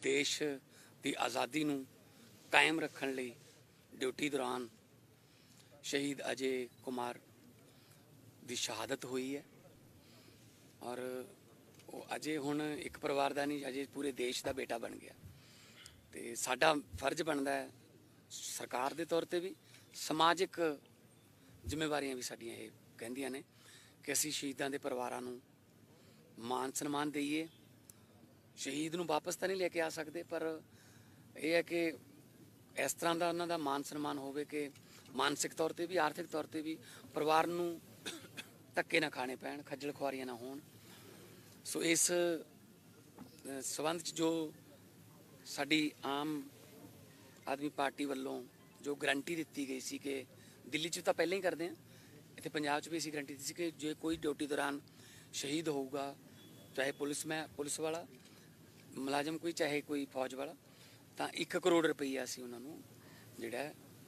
देश की आज़ादी नूं कायम रखण लई ड्यूटी दौरान शहीद अजय कुमार की शहादत हुई है। और अजय हुण एक परिवार का नहीं, अजय पूरे देश का बेटा बन गया। तो साडा फर्ज बनता है सरकार के तौर पर भी, समाजिक जिम्मेवारियां भी साडियां ये कहंदियां ने कि असीं शहीदां दे परिवारां नूं मान सन्मान दईए। शहीद नूं वापस तो नहीं लेके आ सकते, पर यह है कि इस तरह का उन्हों का मान सन्मान होवे कि मानसिक तौर पर भी, आर्थिक तौर पर भी परिवार नूं धक्के ना खाने पैण, खज्जल खुआरियां ना होण। सो इस संबंध जो साडी आम आदमी पार्टी वालों जो गारंटी दी गई सी कि दिल्ली च तो पहले ही करते हैं, इतने पंजाब च भी असीं गारंटी दी सी कि जे कोई ड्यूटी दौरान शहीद होगा, चाहे पुलिस वाला मुलाजम कोई, चाहे कोई फौज वाला, तो 1 करोड़ रुपया असीं उन्हां नूं जिहड़ा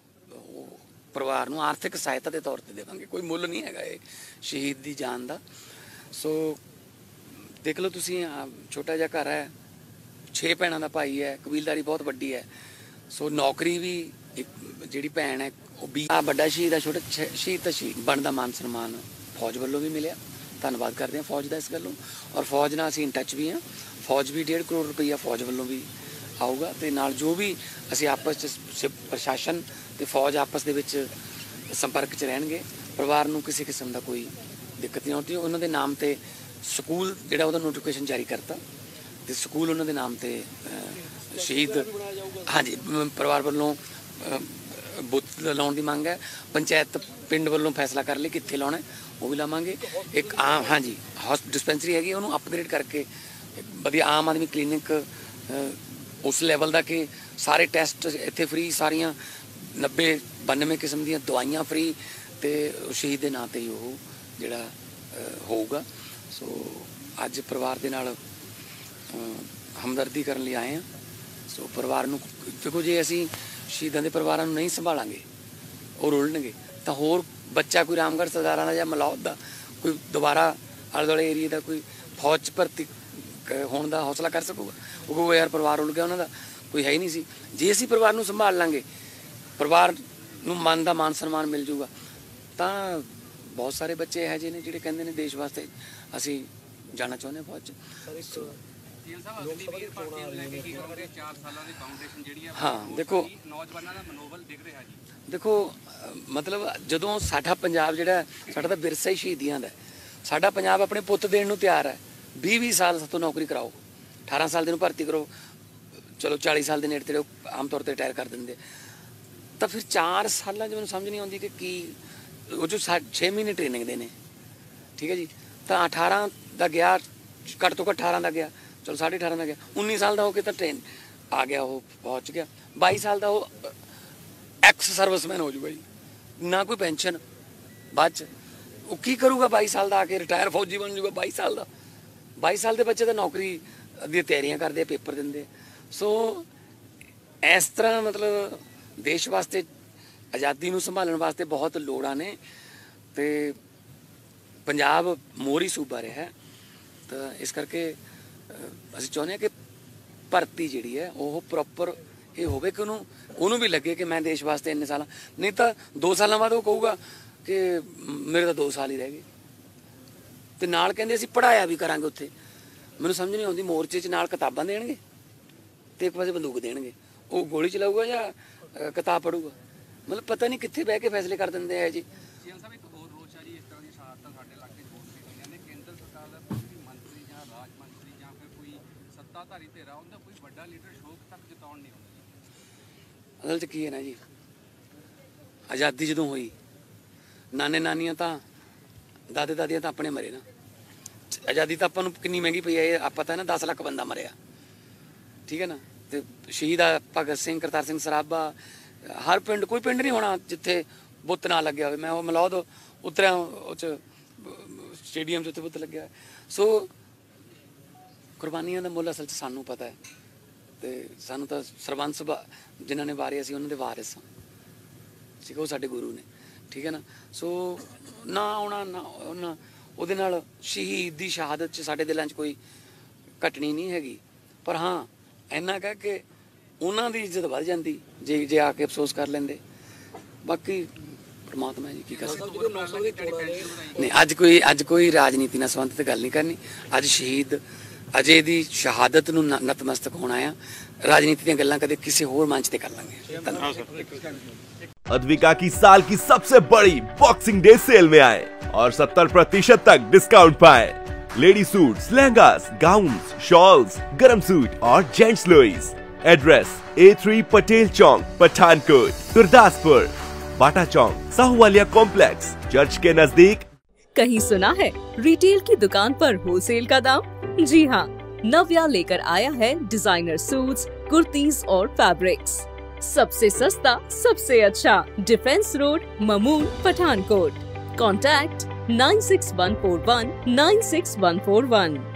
परिवार नूं आर्थिक सहायता के तौर पर देवांगे। कोई मुੱਲ नहीं हैगा ये शहीद की जान का। सो देख लो तुसीं, छोटा जिहा घर है, 6 भैणां दा भाई है, कबीलदारी बहुत वड्डी है। सो नौकरी भी जिहड़ी भैण है वो भी बड़ा शहीद है, छोटा शहीद तो शहीद बनदा मान सन्मान फौज वालों भी मिलिया। धन्नवाद करते हैं फौज का इस गलों। और फौज नाल असीं इन टच भी हैं। फौज भी 1.5 करोड़ रुपया फौज वालों भी आऊगा, तो नाल जो भी असीं आपस च प्रशासन तो फौज आपस दे विच संपर्क च रहणगे। परिवार नूं किसी किस्म का कोई दिक्कत नहीं आउंदी। उन्हां दे नाम ते स्कूल जिहड़ा उहदा नोटिफिकेशन जारी करता, तो स्कूल उन्हां दे नाम ते शहीद, हाँ जी, परिवार वालों बुत लाने की मांग है। पंचायत पिंड वालों फैसला कर ले कित्थे लाना है, वो भी लावांगे। एक आम, हाँ जी, डिस्पेंसरी हैगी, उन्होंने अपग्रेड करके वधिया आम आदमी क्लीनिक उस लैवल का कि सारे टैसट इत्थे फ्री, सारियां 90-92 किस्म दी दवाइयां फ्री, तो शहीद के नाम ते ही वो जिहड़ा होगा। सो अज परिवार के नाल हमदर्दी करने लिए आए हैं। सो परिवार नूं देखो, जे असीं शहीदां दे परिवारां नूं नहीं संभालांगे और रुलणगे, तो होर बच्चा कोई रामगढ़ सरदारां दा या मलौद दा कोई दोबारा आले दुआले एरिए का कोई फौज च भर्ती होने का हौसला कर सकूगा? वो कहोगा यार परिवार रुल गया, उन्होंने कोई है ही नहीं सी। जे असीं परिवार नूं संभाल लांगे, परिवार नूं मन का मान सन्मान मिल जूगा, तो बहुत सारे बच्चे इहो जिहे ने जिहड़े कहंदे ने देश वास्ते असीं जाना चाहुंदे फौज च। हाँ देखो, देखो मतलब जदों साडा पंजाब जिहड़ा साडा तां विरसा ही शहीदियां दा, साडा पंजाब अपने पुत्त देण नूं तैयार है। 20-20 साल सातों नौकरी कराओ, 18 साल दिन भर्ती करो, चलो 40 साल के नेड़े तेड़े आम तौर पर रिटायर कर देंगे। तो फिर 4 साल मैंने समझ नहीं आती कि वो जो 6 महीने ट्रेनिंग देने, ठीक है जी, तो 18 का गया, घट तो घट 18 का गया, चलो 18.5 का गया, 19 साल का होकर तो ट्रेन आ गया, वो पहुँच गया। 22 साल का वो एक्स सर्विसमैन हो जूगा जी, ना कोई पेंशन बाद वो की करूँगा। 22 साल का आके रिटायर फौजी बन जूगा 22 साल का। 22 साल के बच्चे तो नौकरी दी तैयारियां करते, पेपर देंगे। सो इस तरह मतलब देश वास्ते आज़ादी नूं संभालण वास्ते बहुत लोड़ां ने, ते पंजाब मोहरी सूबा रहा है। तो इस करके असीं चाहुंदे हां कि भर्ती जिहड़ी है वो प्रॉपर ये होवे कि उन्होंने भी लगे कि मैं देश वास्ते इन्ने साल, नहीं तो 2 साल बाद वो कहूगा कि मेरे तो 2 साल ही रह गए। तो नाल कहंदे असीं पढ़ाया भी करांगे उत्थे। मैनूं समझ नहीं आउंदी, मोर्चे च नाल किताबां देणगे ते एक पासे बंदूक देणगे, वो गोली चलाऊगा या किताब पढ़ूगा? मतलब पता नहीं कित्थे बह के फैसले कर दिंदे है जी। असल च की है ना जी, आज़ादी जदों हुई, नाने नानियां तां दादे दादियां तां अपने मरे ना। आज़ादी तो आपां नूं कितनी महंगी पई है, आप पता है ना, 10 लाख बंदा मरिया, ठीक है ना। तो शहीद आ भगत सिंह, करतार सिंह सराभा, हर पिंड, कोई पिंड नहीं होना जिथे बुत ना लग्या हो। मैं वो मलौद उतरिया स्टेडियम च बुत लग्या। सो कुर्बानियां का मुੱਲ असल च सानू पता है, तो सानू तो सरबंस जिन्होंने वारे असीं उन्हां दे वारिस हां, ठीक है, वो साडे गुरु ने, ठीक है ना। सो ना आउणा ना ਉਹਦੇ ਨਾਲ शहीद की शहादत च साडे दिलों च कोई घटनी नहीं हैगी। पर हाँ ਇੰਨਾ ਕਹਿ ਕੇ ਉਹਨਾਂ ਦੀ ਇੱਜ਼ਤ ਵੱਧ ਜਾਂਦੀ ਜੇ ਆ ਕੇ ਅਫਸੋਸ ਕਰ ਲੈਂਦੇ। ਬਾਕੀ परमात्मा जी की कर सकते नहीं। अज कोई राजनीति नाल संबंधित गल नहीं करनी। अज शहीद अजय दी शहादत नूं नतमस्तक होना आ। राजनीति दी गल्लां कदे किसी होर मंच ते कर लांगे। अद्विका की साल की सबसे बड़ी बॉक्सिंग डे सेल में आए और 70% तक डिस्काउंट पाए। लेडी सूट्स, लहंगास, गाउन्स, शॉल्स, गरम सूट और जेंट्स लोईस। Address A3 Patel Chowk, Pathankot, Gurdaspur, Bata Chowk, Sahuwalia complex, church के नजदीक। कहीं सुना है रिटेल की दुकान पर होलसेल का दाम? जी हाँ, नव्या लेकर आया है डिजाइनर सूट्स, कुर्तीज और फैब्रिक्स। सबसे सस्ता, सबसे अच्छा, defence road, Mamun, Pathankot. Contact 96141 96141।